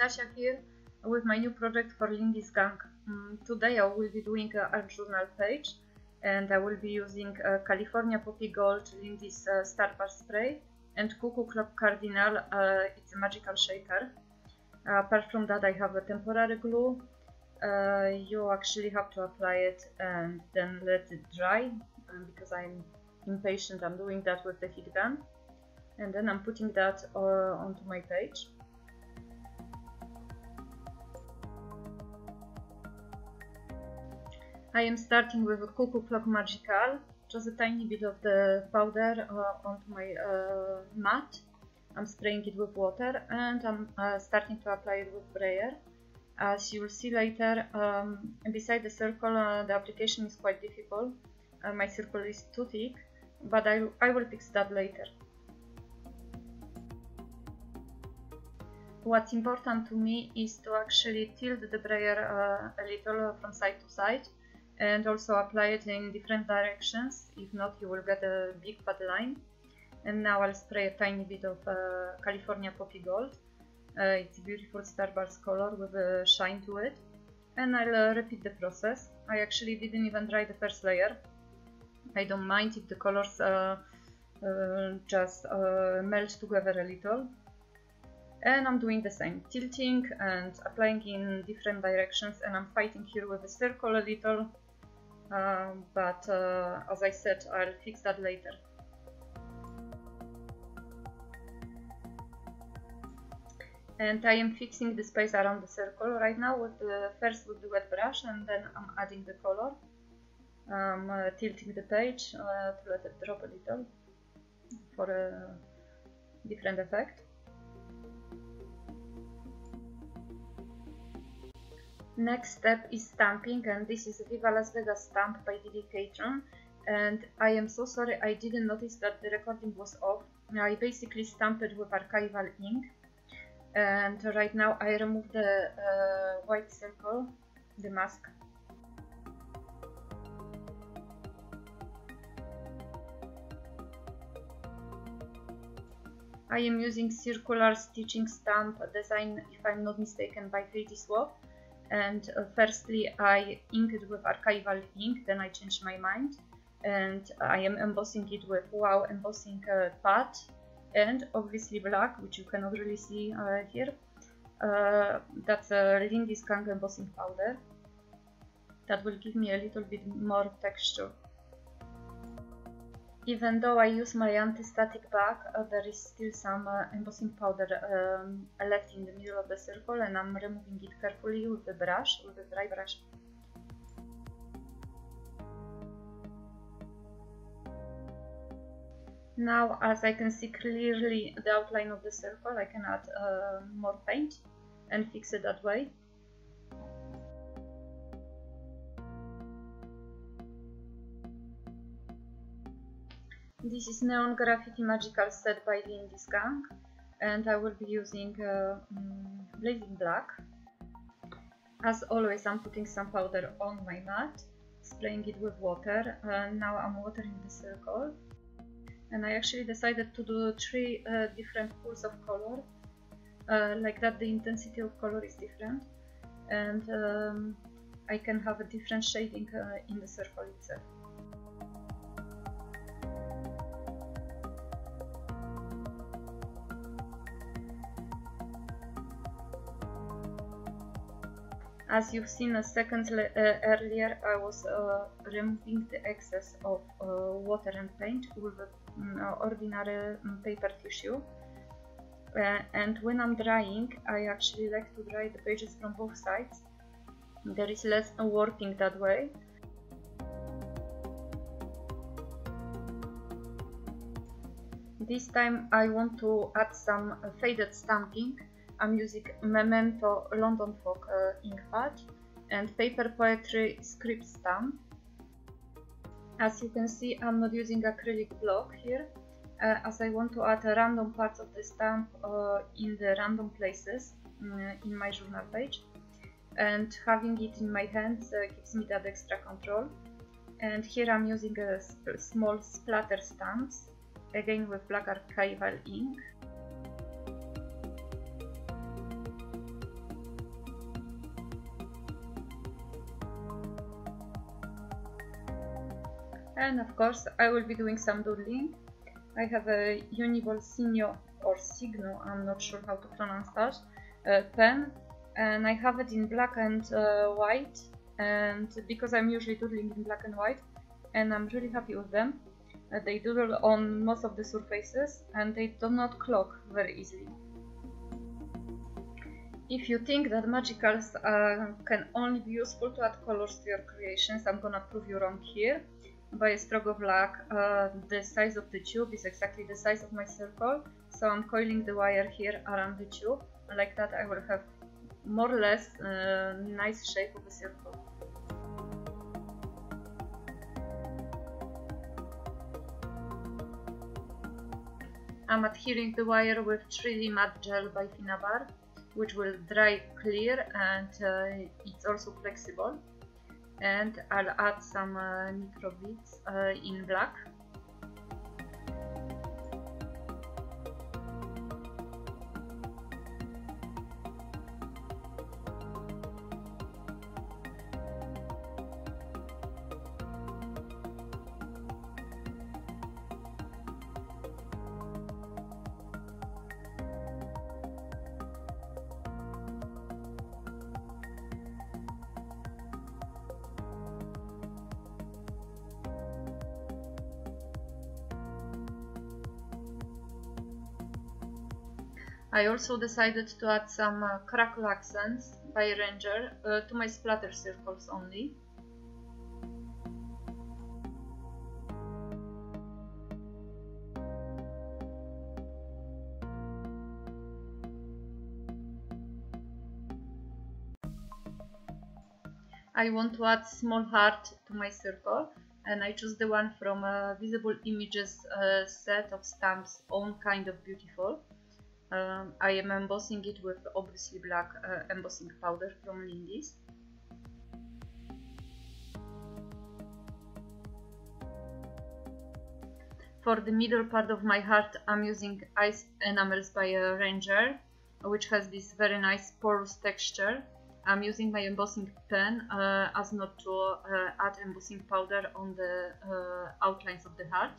Kasia here with my new project for Lindy's gang. Today I will be doing an art journal page, and I will be using California Poppy Gold, Lindy's Starburst spray, and Cuckoo Clock Cardinal, it's a magical shaker. Apart from that, I have a temporary glue. You actually have to apply it and then let it dry, because I'm impatient. I'm doing that with the heat gun, and then I'm putting that onto my page. I am starting with a Cuckoo Clock Magical, just a tiny bit of the powder onto my mat. I'm spraying it with water, and I'm starting to apply it with brayer. As you will see later, beside the circle, the application is quite difficult. My circle is too thick, but I will fix that later. What's important to me is to actually tilt the brayer a little from side to side, and also apply it in different directions. If not, you will get a big fat line. And now I'll spray a tiny bit of California Poppy Gold. It's a beautiful Starburst color with a shine to it. And I'll repeat the process. I actually didn't even dry the first layer. I don't mind if the colors just melt together a little. And I'm doing the same, tilting and applying in different directions, and I'm fighting here with the circle a little. But as I said, I'll fix that later. And I am fixing the space around the circle right now first with the wet brush, and then I'm adding the color. I'm tilting the page to let it drop a little for a different effect. Next step is stamping, and this is a Viva Las Vegas stamp by Lily Catron. And I am so sorry, I didn't notice that the recording was off. I basically stamped it with archival ink. And right now I remove the white circle, the mask. I am using circular stitching stamp design, if I'm not mistaken, by 3D Swap. And firstly I ink it with archival ink, then I changed my mind, and I am embossing it with Wow embossing pad, and obviously black, which you cannot really see here. That's a Lindy's Gang embossing powder. That will give me a little bit more texture. Even though I use my anti-static bag, there is still some embossing powder left in the middle of the circle, and I'm removing it carefully with the brush, with a dry brush. Now, as I can see clearly the outline of the circle, I can add more paint and fix it that way. This is Neon Graffiti Magical Set by Lindy's Gang, and I will be using Blazing Black. As always, I'm putting some powder on my mat, spraying it with water. Now I'm watering the circle, and I actually decided to do 3 different pools of color. Like that, the intensity of color is different, and I can have a different shading in the circle itself. As you've seen a second earlier, I was removing the excess of water and paint with ordinary paper tissue. And when I'm drying, I actually like to dry the pages from both sides. There is less warping that way. This time I want to add some faded stamping. I'm using Memento London Fog ink pad and Paper Poetry script stamp. As you can see, I'm not using acrylic block here, as I want to add random parts of the stamp in the random places in my journal page. And having it in my hands gives me that extra control. And here I'm using a small splatter stamps, again with black archival ink. And of course I will be doing some doodling. I have a Uniball Signo or Signo, I'm not sure how to pronounce that, pen, and I have it in black and white, and because I'm usually doodling in black and white and I'm really happy with them. They doodle on most of the surfaces and they do not clog very easily. If you think that magicals can only be useful to add colors to your creations, I'm gonna prove you wrong here. By a stroke of luck, the size of the tube is exactly the size of my circle, so I'm coiling the wire here around the tube. Like that I will have more or less nice shape of a circle. I'm adhering the wire with 3D matte gel by Finabar, which will dry clear and it's also flexible. And I'll add some micro beads in black. I also decided to add some crackle accents by Ranger to my splatter circles only. I want to add small heart to my circle, and I choose the one from Visible Images set of stamps Own Kind of Beautiful. I am embossing it with obviously black embossing powder from Lindy's. For the middle part of my heart, I'm using Ice Enamels by Ranger, which has this very nice porous texture. I'm using my embossing pen as not to add embossing powder on the outlines of the heart.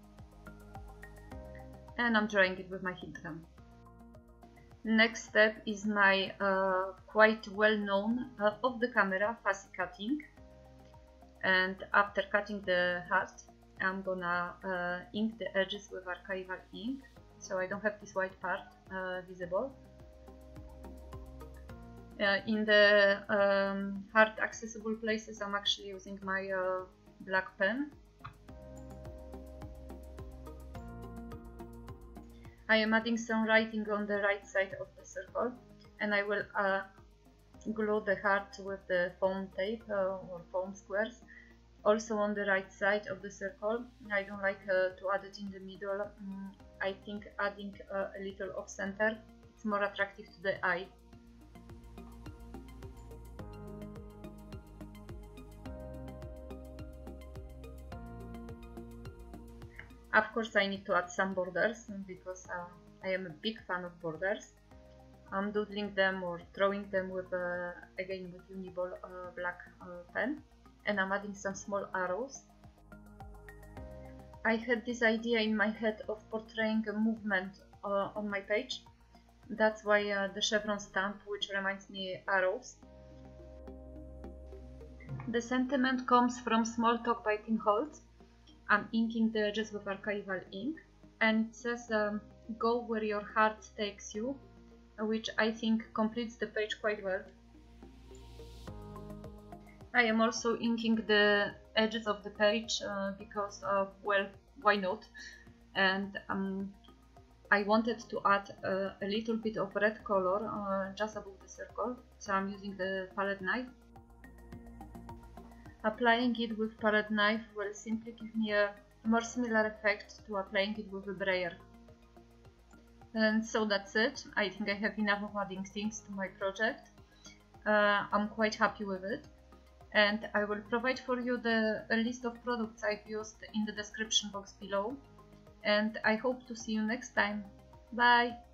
And I'm drying it with my heat gun. Next step is my quite well-known off the camera fussy cutting, and after cutting the heart I'm gonna ink the edges with archival ink, so I don't have this white part visible. In the heart accessible places I'm actually using my black pen. I am adding some writing on the right side of the circle, and I will glue the heart with the foam tape or foam squares. Also on the right side of the circle. I don't like to add it in the middle. I think adding a little off center, it's more attractive to the eye. Of course I need to add some borders because I am a big fan of borders. I'm doodling them or drawing them with again with Uniball black pen, and I'm adding some small arrows. I had this idea in my head of portraying a movement on my page. That's why the chevron stamp, which reminds me arrows. The sentiment comes from Small Talk by Tim Holtz. I'm inking the edges with archival ink, and it says go where your heart takes you, which I think completes the page quite well. I am also inking the edges of the page because well, why not? And I wanted to add a little bit of red color just above the circle, so I'm using the palette knife. Applying it with palette knife will simply give me a more similar effect to applying it with a brayer. And so that's it. I think I have enough of adding things to my project. I'm quite happy with it. And I will provide for you a list of products I've used in the description box below. And I hope to see you next time. Bye!